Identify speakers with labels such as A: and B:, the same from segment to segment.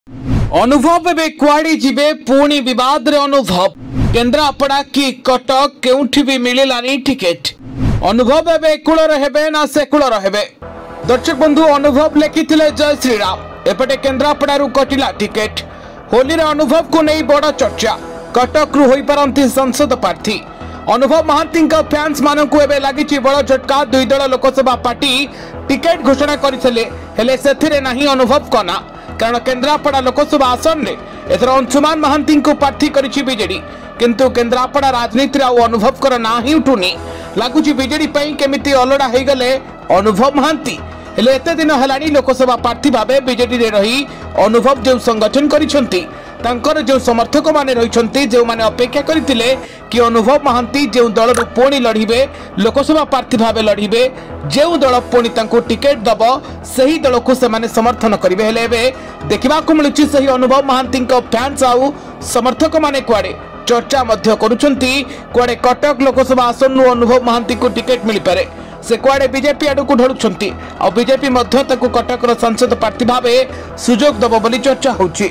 A: अनुभव एवं कुआड़ी जीवे पुणी विवाद रे अनुभव केन्द्रापड़ा कि कटक केउठी भी मिललानी टिकेट अनुभव एवं कूल रहे ना से कूल रहे। दर्शक बंधु अनुभव लिखिथिले जय श्रीराम एपटे केन्द्रापड़ारू कटिला टिकेट होली रे अनुभव को नहीं बड़ चर्चा कटक रु होई पारंती संसद प्रार्थी अनुभव महांती फैंस मानकु एबे लागिछि बड़ झटका दुई दल लोकसभा पार्टी टिकेट घोषणा करथिले हेले सेथिरे नाही अनुभव कना कारण केन्द्रापड़ा लोकसभा आसन में एथर अंशुमान महांती को प्रार्थी करिछि बीजेडी किंतु केन्द्रापड़ा राजनीति अनुभव कर ना ही उठुनी लगुच बीजेडी केमिति अलड़ा हो गले अनुभव महांती हेले एते दिन हलानी लोकसभा प्रार्थी भाबे बीजेडी रे रही अनुभव जो संगठन करिसंती तांकर जो समर्थक माने रहिसंती जो माने अपेक्षा करथिले कि अनुभव महांती जो दल पुणी लड़िबे लोकसभा प्रार्थी भाबे लड़िबे जो दल पुणी तांको टिकेट दब सही दल को से माने समर्थन करिवे हेले एबे देखिबा को मिलुछि सही अनुभव महांती फैंस आउ समर्थक माने कुआडे चर्चा मध्य करूछंती कुआडे कटक लोकसभा आसन नु अनुभव महांती को टिकेट मिली पारे से कुआडे बीजेपी आडू को ढळुछंती आ बीजेपी मध्य ताको कटक रो सांसद प्रार्थी भाबे सुजोग दब बोली चर्चा होउछि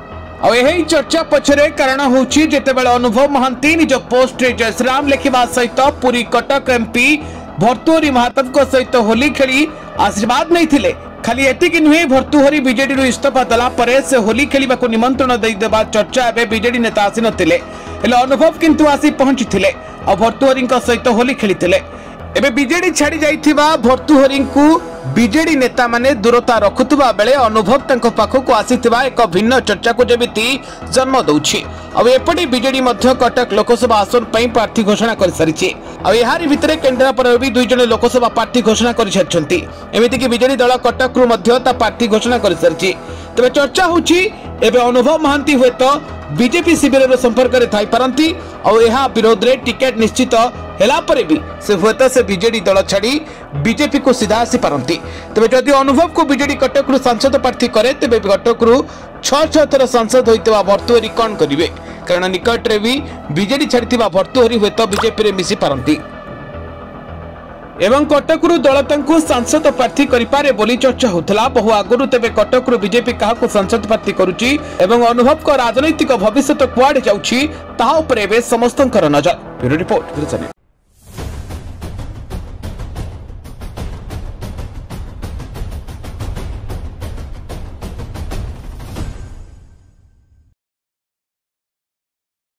A: आ एही चर्चा पछरे कारण होउछि जेतेबेले अनुभव महांती निज पोस्ट रे जय श्रीराम लिखिबा सहित पूरी कटक एमपी भर्तुहरी महाताब को सहित होली खेली आशीर्वाद नैथिले खाली एतिक नुहे भर्तुहरी बीजेडी रो इस्तीफा दला परे से होली खेलिबा को निमंत्रण देई देबा चर्चा एबे बीजेडी नेता आसी नथिले हेले अनुभव किंतु आसी पहुंचीथिले आ भर्तुहरी सहित होली खेलिथिले एबे बीजेडी छाड़ी जाइथिबा भर्तुहरी को बीजेडी नेता माने दूरता रखुतबा बेले अनुभव तंको पाखको आसीथिबा एक भिन्न चर्चा को जेमिति जन्म दउछि अब एपटी बीजेडी मध्य कटक लोकसभा आसन पई प्रार्थी घोषणा कर सारिछि अब एहारी भितरे केन्द्रापड़ा भी दुई जण लोकसभा प्रार्थी घोषणा कर सारिछंती एमिति कि बीजेडी दल कटक रु मध्य ता प्रार्थी घोषणा कर सारिछि तबे चर्चा होछि एबे अनुभव महांती होत बीजेपी शिविर रो संपर्क रे थाई पारंती और एहा विरोध रे टिकेट निश्चित हेला परे भी से होत से बीजेडी दल छाड़ी बीजेपी को सीधा आसी पारंती तबे जदि अनुभव को बीजेडी कटक रु सांसद प्रार्थी करे तबे कटक रु 6 थर सांसद होइतबा भर्तुहरी कोन करिवे कारण निकट रे भी बीजेडी छाड़ीतिबा भर्तुहरी होत बीजेपी रे मिसी पारंती एवं कटक रु दल तांको सांसद प्रार्थी करिपारे बोली चर्चा होतला बहु आगरु तबे कटक रु बीजेपी काहाको सांसद प्रार्थी करूची एवं अनुभव को राजनैतिक भविष्य कुआडे जाउची ताहा उपरे बे समस्तंकर नजर। Bureau report.